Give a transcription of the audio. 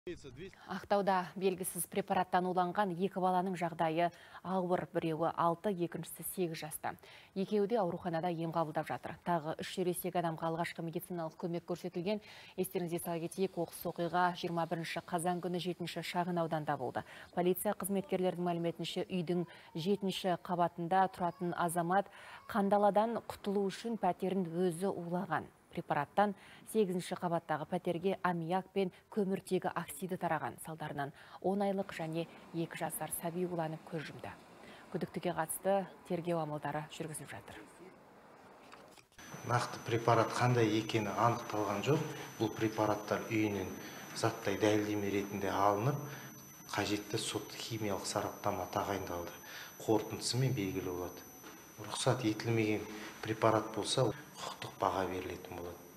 Ақтауда белгісіз препараттан уланған екі баланың жағдайы ауыр, біреуі 6, екіншісі 8 жаста. Екеуі де ауруханада ем қабылдап жатыр. Тағы 3 ересек адамға алғашқы медициналық көмек көрсетілген. Естеріңізге сала кетейік, оқыс оқиға 21 қазан күні 7 шағын ауданда болды. Полиция қызметкерлерінің мәліметінше, үйдің 7 қабатында тұратын азамат қандаладан құтылу үшін пәтерін өзі улаған. Препараттан 8 қабаттағы пәтерге аммиак пен көміртегі оксиді тараған. Салдарынан 10 айлық және 2 жасар сәби уланып көз жұмды. Күдіктіге қатысты тергеу амалдары жүргізіліп жатыр. Нақты препарат қандай екені анықталған жоқ. Бұл препараттар үйінен заттай дәлелдеме ретінде алынып, қажетті сот химиялық сараптама тағайындалды. Қорытындысымен белгілі болады. Рұқсат етілмеген препарат болса, құқықтық баға берілетін болады.